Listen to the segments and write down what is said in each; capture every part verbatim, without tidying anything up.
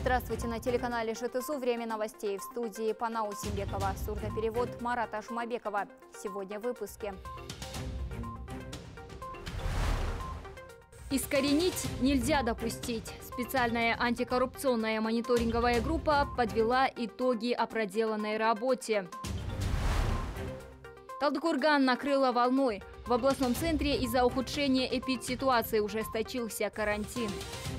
Здравствуйте, на телеканале ЖТСУ. Время новостей. В студии Панау Симбекова. Сурдоперевод Марата Шумабекова. Сегодня в выпуске. Искоренить нельзя допустить. Специальная антикоррупционная мониторинговая группа подвела итоги о проделанной работе. Талдыкурган накрыла волной. В областном центре из-за ухудшения эпидситуации ужесточился карантин.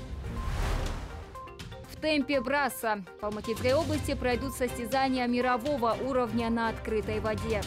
В темпе браса в Алматинской области пройдут состязания мирового уровня на открытой воде.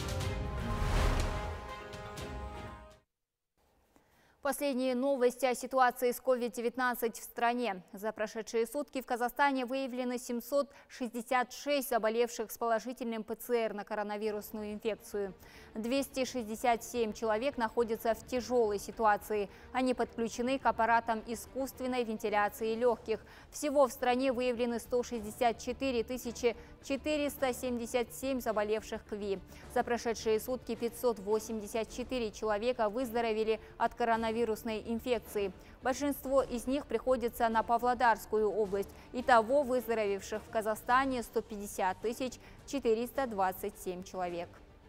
Последние новости о ситуации с ковид девятнадцать в стране. За прошедшие сутки в Казахстане выявлено семьсот шестьдесят шесть заболевших с положительным ПЦР на коронавирусную инфекцию. двести шестьдесят семь человек находятся в тяжелой ситуации. Они подключены к аппаратам искусственной вентиляции легких. Всего в стране выявлены сто шестьдесят четыре тысячи четыреста семьдесят семь заболевших КВИ. За прошедшие сутки пятьсот восемьдесят четыре человека выздоровели от коронавирусной инфекции. Большинство из них приходится на Павлодарскую область. Итого выздоровевших в Казахстане сто пятьдесят тысяч четыреста двадцать семь человек.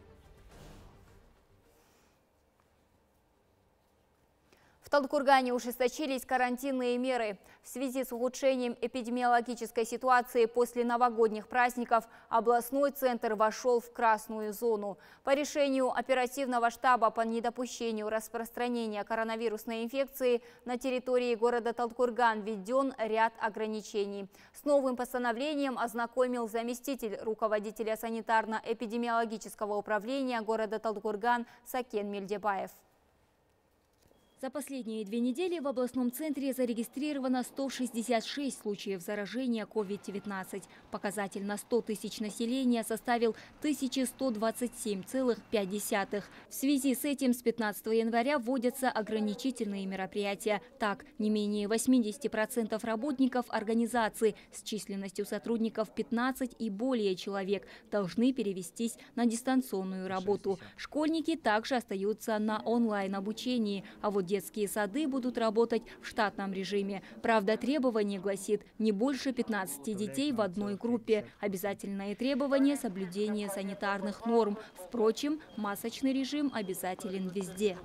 В Талдыкургане ужесточились карантинные меры. В связи с ухудшением эпидемиологической ситуации после новогодних праздников областной центр вошел в красную зону. По решению оперативного штаба по недопущению распространения коронавирусной инфекции на территории города Талдыкурган введен ряд ограничений. С новым постановлением ознакомил заместитель руководителя санитарно-эпидемиологического управления города Талдыкурган Сакен Мельдебаев. За последние две недели в областном центре зарегистрировано сто шестьдесят шесть случаев заражения ковид девятнадцать. Показатель на сто тысяч населения составил тысяча сто двадцать семь целых пять десятых. В связи с этим с пятнадцатого января вводятся ограничительные мероприятия. Так, не менее восьмидесяти процентов работников организации с численностью сотрудников пятнадцать и более человек должны перевестись на дистанционную работу. Школьники также остаются на онлайн-обучении, а вот детские сады будут работать в штатном режиме. Правда, требование гласит не больше пятнадцати детей в одной группе. Обязательное требование – соблюдение санитарных норм. Впрочем, масочный режим обязателен везде.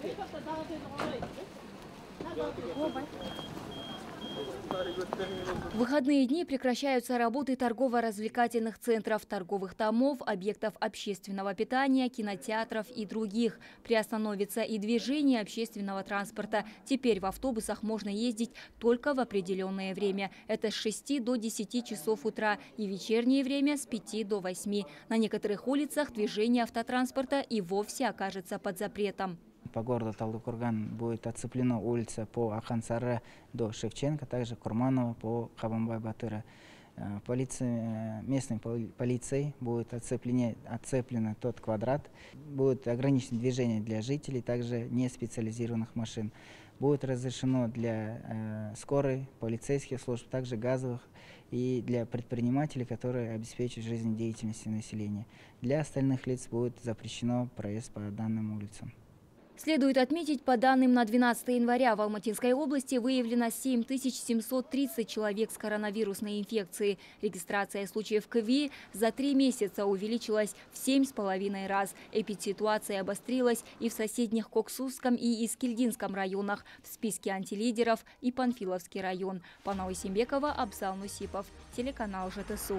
В выходные дни прекращаются работы торгово-развлекательных центров, торговых домов, объектов общественного питания, кинотеатров и других. Приостановится и движение общественного транспорта. Теперь в автобусах можно ездить только в определенное время. Это с шести до десяти часов утра и вечернее время с пяти до восьми. На некоторых улицах движение автотранспорта и вовсе окажется под запретом. По городу Талдыкурган будет оцеплена улица по Ахан-Сары до Шевченко, также Курманова по Кабанбай-Батыра. Полиция, местной полицией будет оцеплено, оцеплено тот квадрат. Будет ограничено движение для жителей, также не специализированных машин. Будет разрешено для э, скорой, полицейских служб, также газовых и для предпринимателей, которые обеспечивают жизнедеятельность населения. Для остальных лиц будет запрещено проезд по данным улицам. Следует отметить, по данным на двенадцатое января в Алматинской области выявлено семь тысяч семьсот тридцать человек с коронавирусной инфекцией. Регистрация случаев КВИ за три месяца увеличилась в семь с половиной раз. Эпидситуация обострилась и в соседних Коксусском и Искильдинском районах. В списке антилидеров и Панфиловский район. Панау Симбекова, Абзал Нусипов, телеканал ЖТСУ.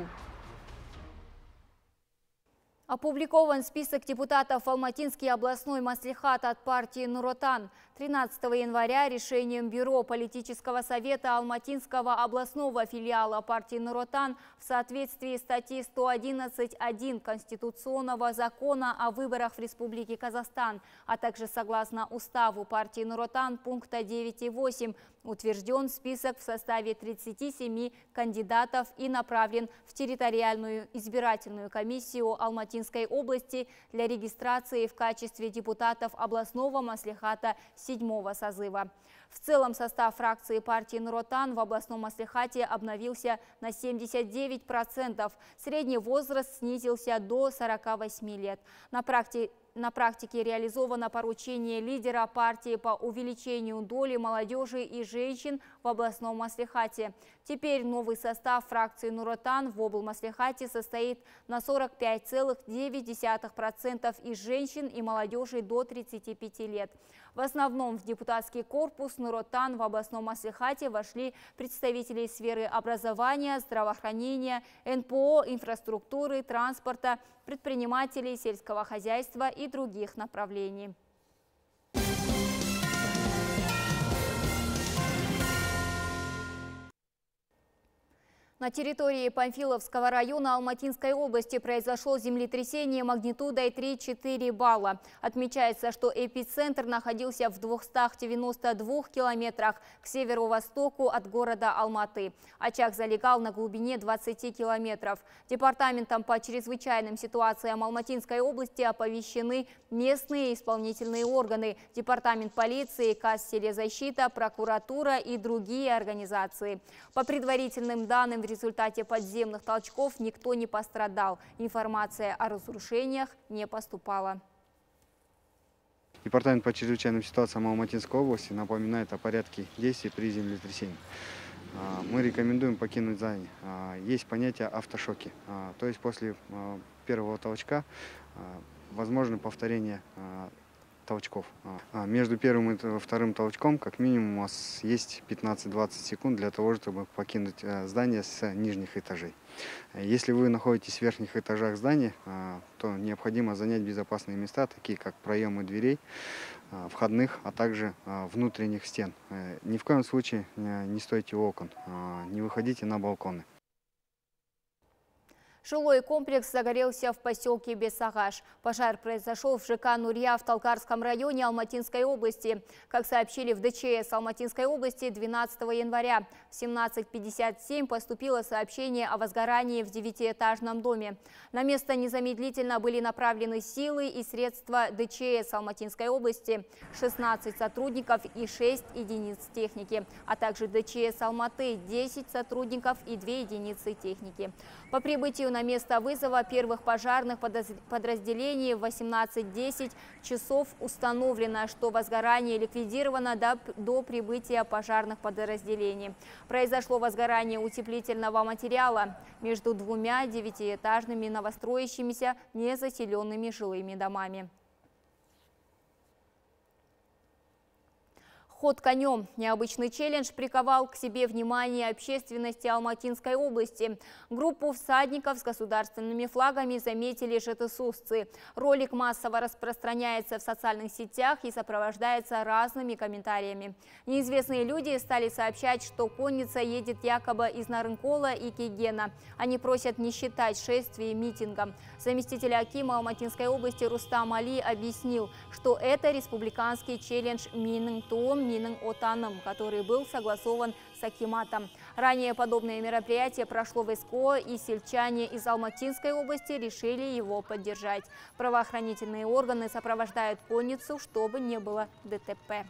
Опубликован список депутатов в Алматинский областной маслихат от партии Нур-Отан. тринадцатого января решением Бюро политического совета Алматинского областного филиала партии Нур-Отан в соответствии с статьей сто одиннадцать точка один Конституционного закона о выборах в Республике Казахстан, а также согласно уставу партии Нур-Отан пункта девять и восемь, утвержден список в составе тридцати семи кандидатов и направлен в территориальную избирательную комиссию Алматинской области для регистрации в качестве депутатов областного маслихата седьмого созыва. В целом состав фракции партии Нур-Отан в областном маслихате обновился на семьдесят девять процентов. Средний возраст снизился до сорока восьми лет. На практике на практике реализовано поручение лидера партии по увеличению доли молодежи и женщин в областном маслихате. Теперь новый состав фракции Нур-Отан в облмаслихате состоит на сорок пять целых девять десятых процента из женщин и молодежи до тридцати пяти лет. В основном в депутатский корпус Нур-Отан в областном маслихате вошли представители сферы образования, здравоохранения, эн пэ о, инфраструктуры, транспорта, предпринимателей, сельского хозяйства и других направлений. На территории Панфиловского района Алматинской области произошло землетрясение магнитудой три и четыре балла. Отмечается, что эпицентр находился в двухстах девяноста двух километрах к северо-востоку от города Алматы. Очаг залегал на глубине двадцати километров. Департаментом по чрезвычайным ситуациям Алматинской области оповещены местные исполнительные органы, департамент полиции, Казселезащита, прокуратура и другие организации. По предварительным данным, в результате подземных толчков никто не пострадал. Информация о разрушениях не поступала. Департамент по чрезвычайным ситуациям Алматинской области напоминает о порядке действий при землетрясении. Мы рекомендуем покинуть здание. Есть понятие автошоки. То есть после первого толчка возможно повторение толчков. Между первым и вторым толчком как минимум у вас есть пятнадцать-двадцать секунд для того, чтобы покинуть здание с нижних этажей. Если вы находитесь в верхних этажах здания, то необходимо занять безопасные места, такие как проемы дверей, входных, а также внутренних стен. Ни в коем случае не стойте у окон, не выходите на балконы. Жилой комплекс загорелся в поселке Бесагаш. Пожар произошел в ЖК «Нурья» в Талкарском районе Алматинской области. Как сообщили в дэ че эс Алматинской области, двенадцатого января в семнадцать пятьдесят семь поступило сообщение о возгорании в девятиэтажном доме. На место незамедлительно были направлены силы и средства дэ че эс Алматинской области, шестнадцать сотрудников и шесть единиц техники, а также дэ че эс Алматы, десять сотрудников и две единицы техники. По прибытию на место вызова первых пожарных подразделений в восемнадцать десять часов установлено, что возгорание ликвидировано до, до прибытия пожарных подразделений. Произошло возгорание утеплительного материала между двумя девятиэтажными новостроящимися незаселенными жилыми домами. Ход конем. Необычный челлендж приковал к себе внимание общественности Алматинской области. Группу всадников с государственными флагами заметили жетысусцы. Ролик массово распространяется в социальных сетях и сопровождается разными комментариями. Неизвестные люди стали сообщать, что конница едет якобы из Нарынкола и Кейгена. Они просят не считать шествие митингом. Заместитель акима Алматинской области Рустам Али объяснил, что это республиканский челлендж «Миның туым, миның отаным», который был согласован с акиматом. Ранее подобное мероприятие прошло в эс ка о, и сельчане из Алматинской области решили его поддержать. Правоохранительные органы сопровождают конницу, чтобы не было дэ тэ пэ.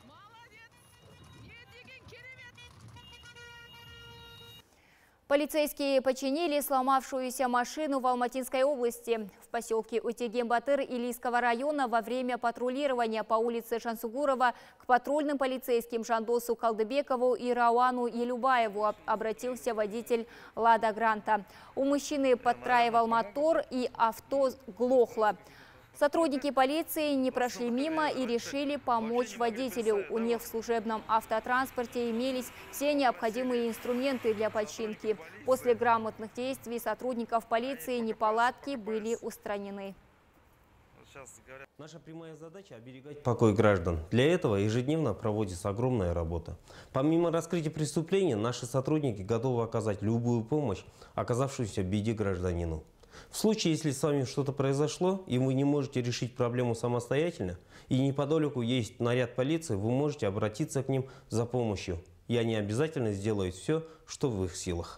Полицейские починили сломавшуюся машину в Алматинской области. В поселке Утегем-Батыр Илийского района во время патрулирования по улице Жансугурова к патрульным полицейским Жандосу Калдыбекову и Рауану Елюбаеву обратился водитель Лада Гранта. У мужчины подтраивал мотор и авто глохло. Сотрудники полиции не прошли мимо и решили помочь водителю. У них в служебном автотранспорте имелись все необходимые инструменты для починки. После грамотных действий сотрудников полиции неполадки были устранены. Наша прямая задача – оберегать покой граждан. Для этого ежедневно проводится огромная работа. Помимо раскрытия преступления, наши сотрудники готовы оказать любую помощь, оказавшуюся в беде гражданину. В случае, если с вами что-то произошло, и вы не можете решить проблему самостоятельно, и неподалеку есть наряд полиции, вы можете обратиться к ним за помощью. И они обязательно сделают все, что в их силах.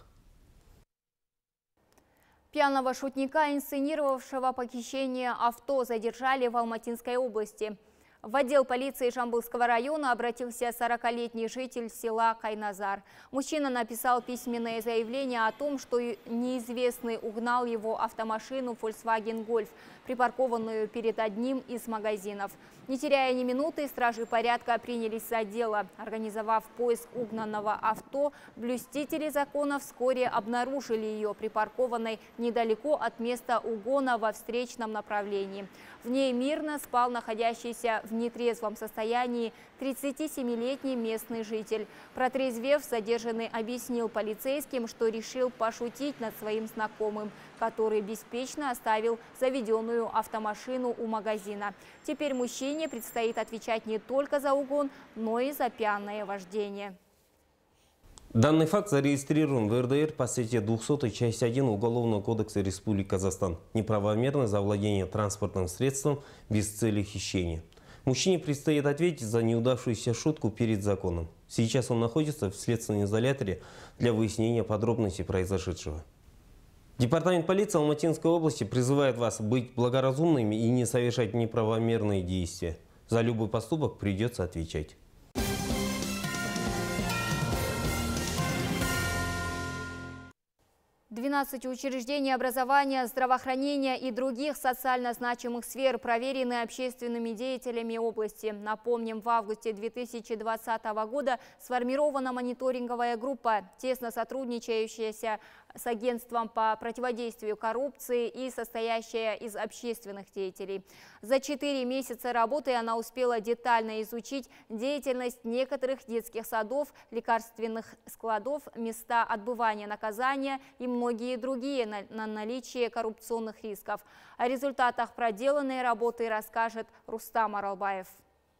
Пьяного шутника, инсценировавшего похищение авто, задержали в Алматинской области. В отдел полиции Жамбылского района обратился сорокалетний житель села Кайназар. Мужчина написал письменное заявление о том, что неизвестный угнал его автомашину Volkswagen Golf, припаркованную перед одним из магазинов. Не теряя ни минуты, стражи порядка принялись за дело. Организовав поиск угнанного авто, блюстители закона вскоре обнаружили ее припаркованной недалеко от места угона во встречном направлении. В ней мирно спал находящийся в нетрезвом состоянии тридцатисемилетний местный житель. Протрезвев, задержанный объяснил полицейским, что решил пошутить над своим знакомым, который беспечно оставил заведенную автомашину у магазина. Теперь мужчине предстоит отвечать не только за угон, но и за пьяное вождение. Данный факт зарегистрирован в эр дэ эр по статье двухсотой часть один Уголовного кодекса Республики Казахстан. Неправомерное завладение транспортным средством без цели хищения. Мужчине предстоит ответить за неудавшуюся шутку перед законом. Сейчас он находится в следственном изоляторе для выяснения подробностей произошедшего. Департамент полиции Алматинской области призывает вас быть благоразумными и не совершать неправомерные действия. За любой поступок придется отвечать. двенадцать учреждений образования, здравоохранения и других социально значимых сфер проверены общественными деятелями области. Напомним, в августе две тысячи двадцатого года сформирована мониторинговая группа, тесно сотрудничающая с агентством по противодействию коррупции и состоящая из общественных деятелей. За четыре месяца работы она успела детально изучить деятельность некоторых детских садов, лекарственных складов, места отбывания наказания и многие другие на, на наличие коррупционных рисков. О результатах проделанной работы расскажет Рустам Аралбаев.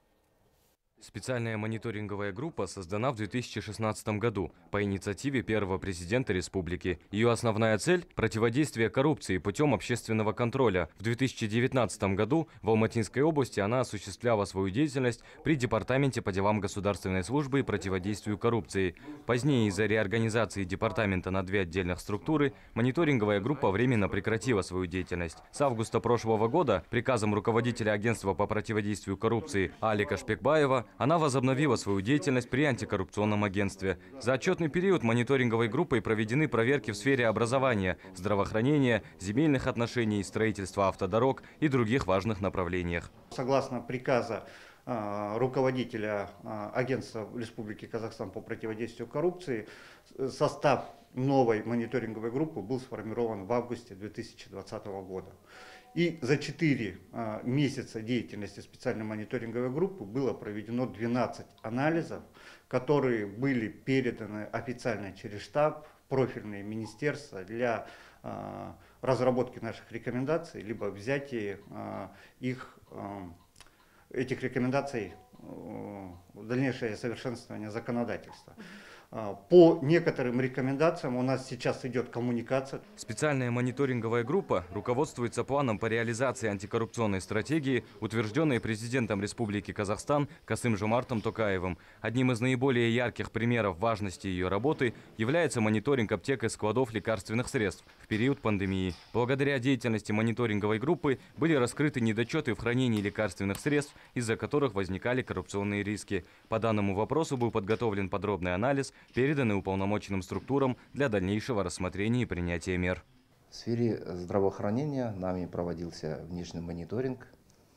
Специальная мониторинговая группа создана в две тысячи шестнадцатом году по инициативе первого президента республики. Ее основная цель – противодействие коррупции путем общественного контроля. В две тысячи девятнадцатом году в Алматинской области она осуществляла свою деятельность при Департаменте по делам государственной службы и противодействию коррупции. Позднее из-за реорганизации департамента на две отдельных структуры мониторинговая группа временно прекратила свою деятельность. С августа прошлого года приказом руководителя агентства по противодействию коррупции Алика Шпекбаева она возобновила свою деятельность при антикоррупционном агентстве. За отчетный период мониторинговой группой проведены проверки в сфере образования, здравоохранения, земельных отношений, строительства автодорог и других важных направлениях. Согласно приказа э, руководителя э, агентства Республики Казахстан по противодействию коррупции, состав новой мониторинговой группы был сформирован в августе две тысячи двадцатого года. И за четыре а, месяца деятельности специальной мониторинговой группы было проведено двенадцать анализов, которые были переданы официально через штаб, профильные министерства для а, разработки наших рекомендаций, либо взятия а, их, а, этих рекомендаций а, в дальнейшее совершенствование законодательства. По некоторым рекомендациям у нас сейчас идет коммуникация. Специальная мониторинговая группа руководствуется планом по реализации антикоррупционной стратегии, утвержденной президентом Республики Казахстан Касым-Жомартом Токаевым. Одним из наиболее ярких примеров важности ее работы является мониторинг аптек и складов лекарственных средств в период пандемии. Благодаря деятельности мониторинговой группы были раскрыты недочеты в хранении лекарственных средств, из-за которых возникали коррупционные риски. По данному вопросу был подготовлен подробный анализ, переданы уполномоченным структурам для дальнейшего рассмотрения и принятия мер. В сфере здравоохранения нами проводился внешний мониторинг.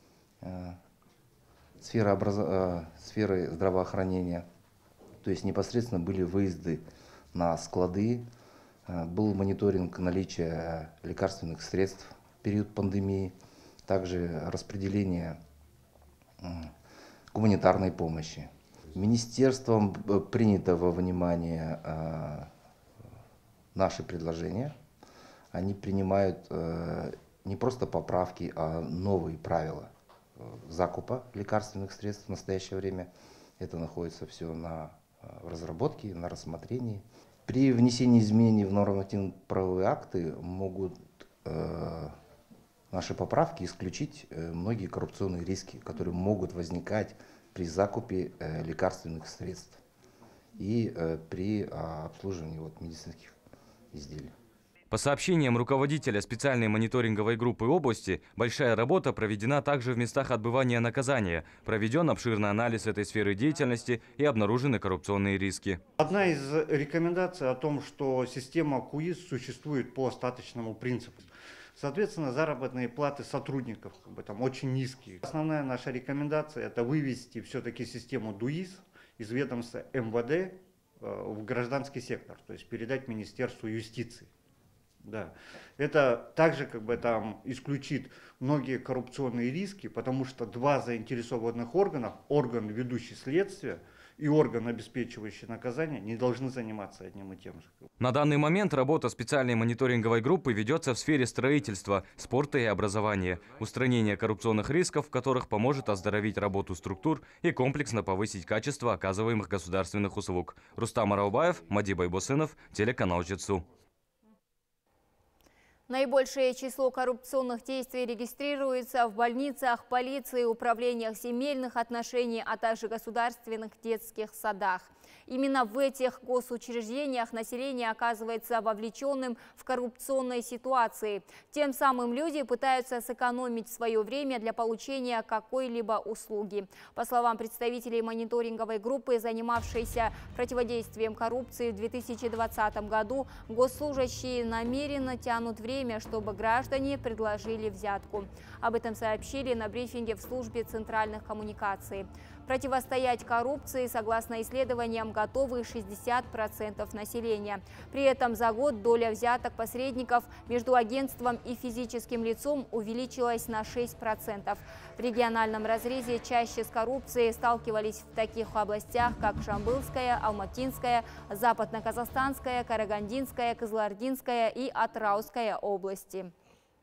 Сфера образ... Сферы здравоохранения, то есть непосредственно были выезды на склады, был мониторинг наличия лекарственных средств в период пандемии, также распределение гуманитарной помощи. Министерством принято во внимание э, наши предложения. Они принимают э, не просто поправки, а новые правила э, закупа лекарственных средств в настоящее время. Это находится все на э, разработке, на рассмотрении. При внесении изменений в нормативно-правовые акты могут э, наши поправки исключить э, многие коррупционные риски, которые могут возникать при закупе э, лекарственных средств и э, при э, обслуживании вот, медицинских изделий. По сообщениям руководителя специальной мониторинговой группы области, большая работа проведена также в местах отбывания наказания. Проведен обширный анализ этой сферы деятельности и обнаружены коррупционные риски. Одна из рекомендаций о том, что система КУИС существует по остаточному принципу. Соответственно, заработные платы сотрудников как бы, там, очень низкие. Основная наша рекомендация – это вывести все-таки систему ДУИС из ведомства эм вэ дэ в гражданский сектор, то есть передать Министерству юстиции. Да. Это также как бы, там, исключит многие коррупционные риски, потому что два заинтересованных органа, орган, ведущий следствие, и орган, обеспечивающий наказание, не должны заниматься одним и тем же. На данный момент работа специальной мониторинговой группы ведется в сфере строительства, спорта и образования, устранения коррупционных рисков, в которых поможет оздоровить работу структур и комплексно повысить качество оказываемых государственных услуг. Рустам Араубаев, Мади Байбосынов, телеканал Жетсу. Наибольшее число коррупционных действий регистрируется в больницах, полиции, управлениях земельных отношений, а также государственных детских садах. Именно в этих госучреждениях население оказывается вовлеченным в коррупционные ситуации. Тем самым люди пытаются сэкономить свое время для получения какой-либо услуги. По словам представителей мониторинговой группы, занимавшейся противодействием коррупции в две тысячи двадцатом году, госслужащие намеренно тянут время, чтобы граждане предложили взятку. Об этом сообщили на брифинге в службе центральных коммуникаций. Противостоять коррупции, согласно исследованиям, готовы шестьдесят процентов населения. При этом за год доля взяток посредников между агентством и физическим лицом увеличилась на шесть процентов. В региональном разрезе чаще с коррупцией сталкивались в таких областях, как Жамбылская, Алматинская, Западно-Казахстанская, Карагандинская, Кызылординская и Атырауская области.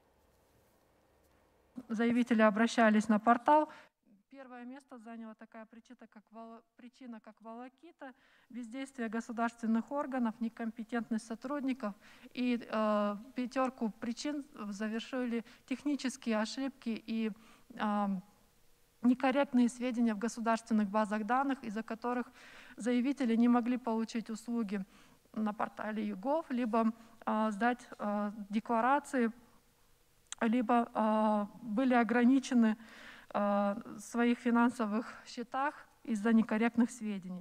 Заявители обращались на портал. Первое место заняла такая причина, как, вол... причина, как волокита, бездействие государственных органов, некомпетентность сотрудников. И э, пятерку причин завершили технические ошибки и э, некорректные сведения в государственных базах данных, из-за которых заявители не могли получить услуги на портале ЮГОВ, либо э, сдать э, декларации, либо э, были ограничены в своих финансовых счетах из-за некорректных сведений.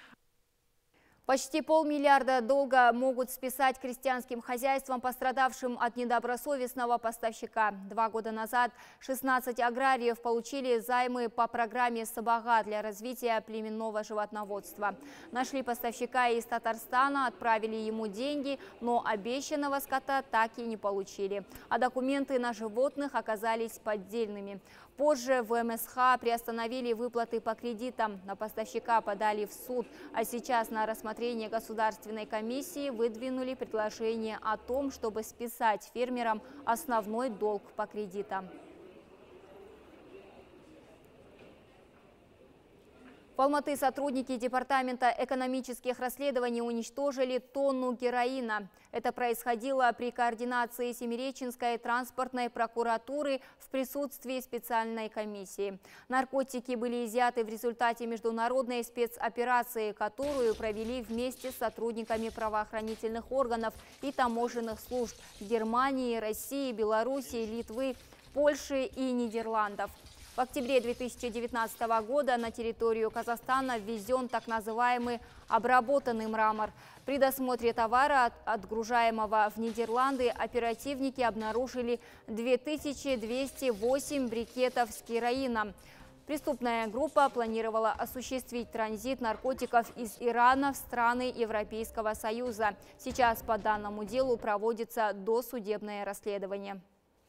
Почти полмиллиарда долга могут списать крестьянским хозяйствам, пострадавшим от недобросовестного поставщика. Два года назад шестнадцать аграриев получили займы по программе «Сабага» для развития племенного животноводства. Нашли поставщика из Татарстана, отправили ему деньги, но обещанного скота так и не получили. А документы на животных оказались поддельными. Позже в эм эс ха приостановили выплаты по кредитам. На поставщика подали в суд, а сейчас на рассмотрение Государственной комиссии выдвинули предложение о том, чтобы списать фермерам основной долг по кредитам. В Алматы сотрудники Департамента экономических расследований уничтожили тонну героина. Это происходило при координации Семиреченской транспортной прокуратуры в присутствии специальной комиссии. Наркотики были изъяты в результате международной спецоперации, которую провели вместе с сотрудниками правоохранительных органов и таможенных служб Германии, России, Белоруссии, Литвы, Польши и Нидерландов. В октябре две тысячи девятнадцатого года на территорию Казахстана ввезен так называемый обработанный мрамор. При досмотре товара, отгружаемого в Нидерланды, оперативники обнаружили две тысячи двести восемь брикетов с героином. Преступная группа планировала осуществить транзит наркотиков из Ирана в страны Европейского Союза. Сейчас по данному делу проводится досудебное расследование.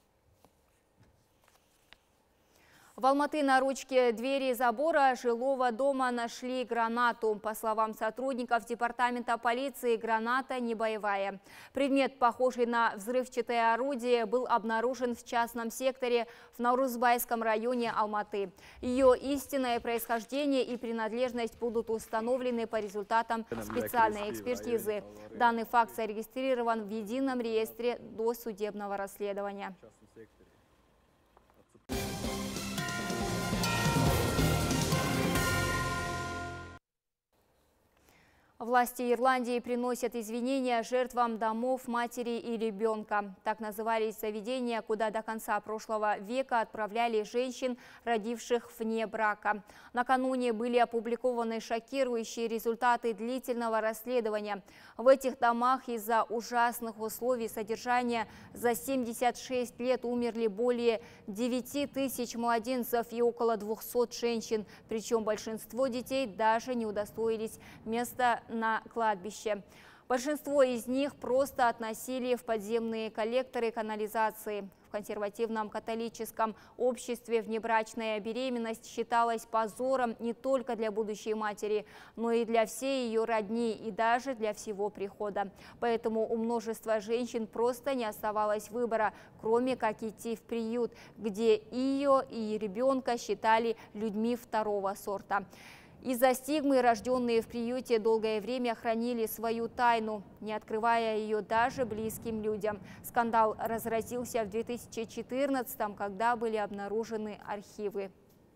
В Алматы на ручке двери забора жилого дома нашли гранату. По словам сотрудников департамента полиции, граната не боевая. Предмет, похожий на взрывчатое орудие, был обнаружен в частном секторе в Наурузбайском районе Алматы. Ее истинное происхождение и принадлежность будут установлены по результатам специальной экспертизы. Данный факт зарегистрирован в едином реестре досудебного расследования. Власти Ирландии приносят извинения жертвам домов матери и ребенка. Так назывались заведения, куда до конца прошлого века отправляли женщин, родивших вне брака. Накануне были опубликованы шокирующие результаты длительного расследования. В этих домах из-за ужасных условий содержания за семьдесят шесть лет умерли более девяти тысяч младенцев и около двухсот женщин. Причем большинство детей даже не удостоились места на кладбище. Большинство из них просто относили в подземные коллекторы канализации. В консервативном католическом обществе внебрачная беременность считалась позором не только для будущей матери, но и для всей ее родни и даже для всего прихода. Поэтому у множества женщин просто не оставалось выбора, кроме как идти в приют, где ее и ребенка считали людьми второго сорта. Из-за стигмы рожденные в приюте долгое время хранили свою тайну, не открывая ее даже близким людям. Скандал разразился в две тысячи четырнадцатом, когда были обнаружены архивы.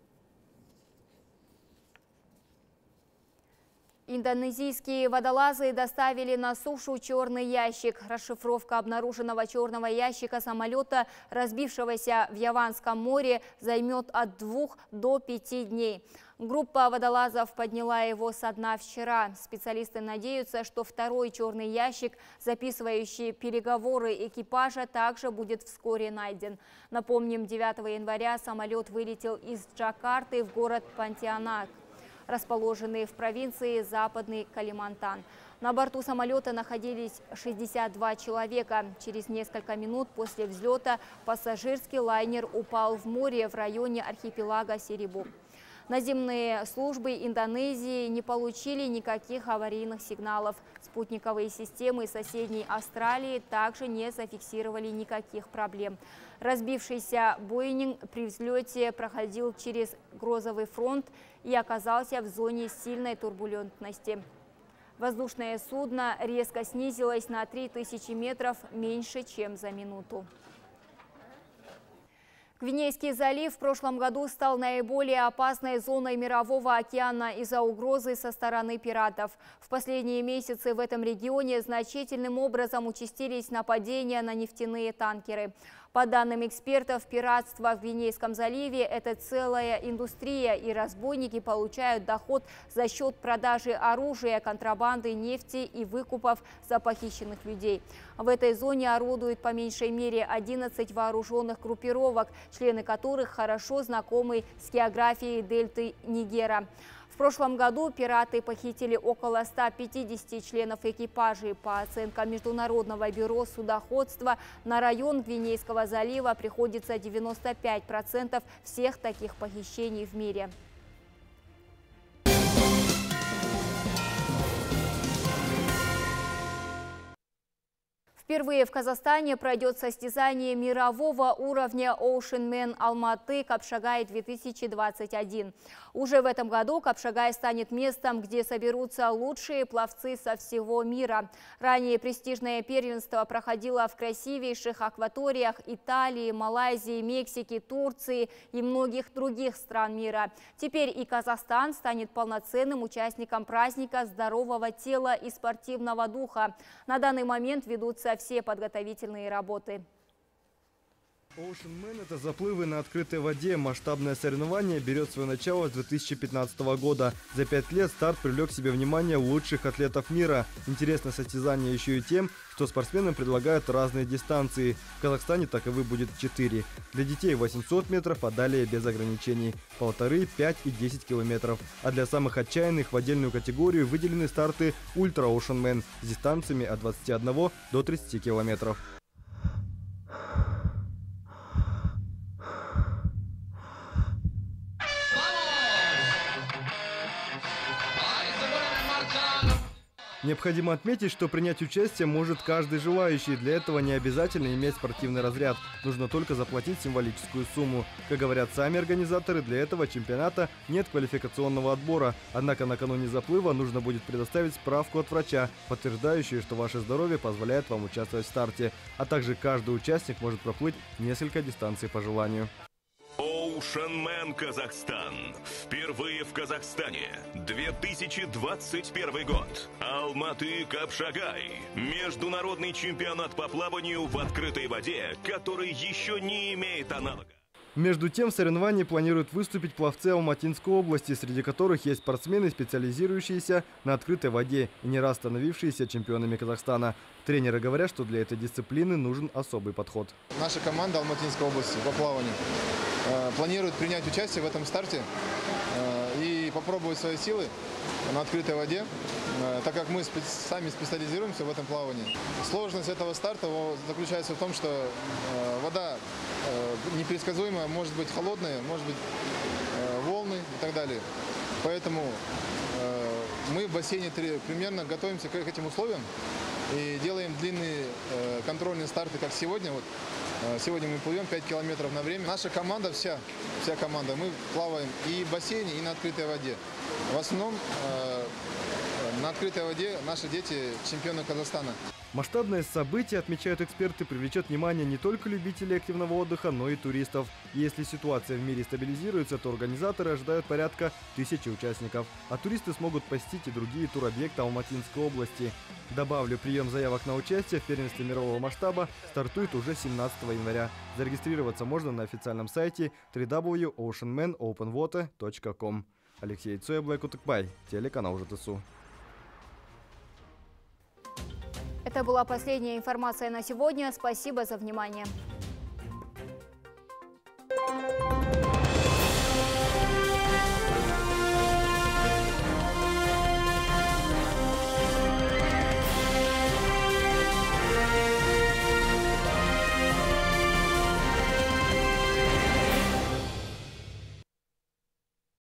Индонезийские водолазы доставили на сушу черный ящик. Расшифровка обнаруженного черного ящика самолета, разбившегося в Яванском море, займет от двух до пяти дней. Группа водолазов подняла его со дна вчера. Специалисты надеются, что второй черный ящик, записывающий переговоры экипажа, также будет вскоре найден. Напомним, девятого января самолет вылетел из Джакарты в город Понтианак, расположенный в провинции Западный Калимантан. На борту самолета находились шестьдесят два человека. Через несколько минут после взлета пассажирский лайнер упал в море в районе архипелага Серебу. Наземные службы Индонезии не получили никаких аварийных сигналов. Спутниковые системы соседней Австралии также не зафиксировали никаких проблем. Разбившийся Боинг при взлете проходил через грозовый фронт и оказался в зоне сильной турбулентности. Воздушное судно резко снизилось на три тысячи метров меньше, чем за минуту. Гвинейский залив в прошлом году стал наиболее опасной зоной Мирового океана из-за угрозы со стороны пиратов. В последние месяцы в этом регионе значительным образом участились нападения на нефтяные танкеры. По данным экспертов, пиратство в Гвинейском заливе – это целая индустрия, и разбойники получают доход за счет продажи оружия, контрабанды нефти и выкупов за похищенных людей. В этой зоне орудует по меньшей мере одиннадцать вооруженных группировок, члены которых хорошо знакомы с географией дельты Нигера. В прошлом году пираты похитили около ста пятидесяти членов экипажей. По оценкам Международного бюро судоходства, на район Гвинейского залива приходится девяносто пять процентов всех таких похищений в мире. Впервые в Казахстане пройдет состязание мирового уровня Oceanman Алматы-Капшагай две тысячи двадцать один. Уже в этом году Капшагай станет местом, где соберутся лучшие пловцы со всего мира. Ранее престижное первенство проходило в красивейших акваториях Италии, Малайзии, Мексики, Турции и многих других стран мира. Теперь и Казахстан станет полноценным участником праздника здорового тела и спортивного духа. На данный момент ведутся все подготовительные работы. Oceanman – это заплывы на открытой воде. Масштабное соревнование берет свое начало с две тысячи пятнадцатого года. За пять лет старт привлек к себе внимание лучших атлетов мира. Интересно состязание еще и тем, что спортсменам предлагают разные дистанции. В Казахстане таковы будет четыре. Для детей восемьсот метров, а далее без ограничений. Полторы, пять и десять километров. А для самых отчаянных в отдельную категорию выделены старты Ультра Oceanman с дистанциями от двадцати одного до тридцати километров. Необходимо отметить, что принять участие может каждый желающий. Для этого не обязательно иметь спортивный разряд. Нужно только заплатить символическую сумму. Как говорят сами организаторы, для этого чемпионата нет квалификационного отбора. Однако накануне заплыва нужно будет предоставить справку от врача, подтверждающую, что ваше здоровье позволяет вам участвовать в старте. А также каждый участник может проплыть несколько дистанций по желанию. Oceanman Казахстан. Впервые в Казахстане. две тысячи двадцать первый год. Алматы-Капшагай. Международный чемпионат по плаванию в открытой воде, который еще не имеет аналога. Между тем, в соревновании планируют выступить пловцы Алматинской области, среди которых есть спортсмены, специализирующиеся на открытой воде и не раз становившиеся чемпионами Казахстана. Тренеры говорят, что для этой дисциплины нужен особый подход. Наша команда Алматинской области по плаванию э, планирует принять участие в этом старте э, и попробовать свои силы на открытой воде, э, так как мы специ сами специализируемся в этом плавании. Сложность этого старта заключается в том, что э, вода э, непредсказуемая, может быть холодная, может быть э, волны и так далее. Поэтому э, мы в бассейне три примерно готовимся к этим условиям и делаем длинные э, контрольные старты, как сегодня. Вот, э, сегодня мы плывем пять километров на время. Наша команда, вся, вся команда, мы плаваем и в бассейне, и на открытой воде. В основном э, на открытой воде наши дети чемпионы Казахстана. Масштабное событие, отмечают эксперты, привлечет внимание не только любителей активного отдыха, но и туристов. Если ситуация в мире стабилизируется, то организаторы ожидают порядка тысячи участников. А туристы смогут посетить и другие туробъекты Алматинской области. Добавлю, прием заявок на участие в первенстве мирового масштаба стартует уже семнадцатого января. Зарегистрироваться можно на официальном сайте дабл ю дабл ю дабл ю точка оушенмен оупен вотер точка ком. Алексей Цой, Блэкутыкбай, телеканал ЖТСУ. Это была последняя информация на сегодня. Спасибо за внимание.